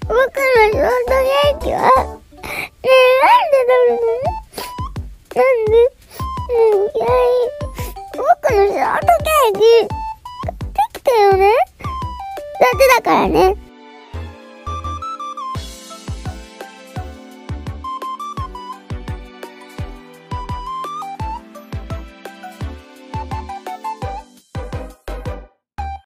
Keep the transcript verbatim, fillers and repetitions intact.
僕のショートケーキはねえ、なんでだろうね。なんでもう嫌い。僕のショートケーキ買ってきてよね。だってだからね。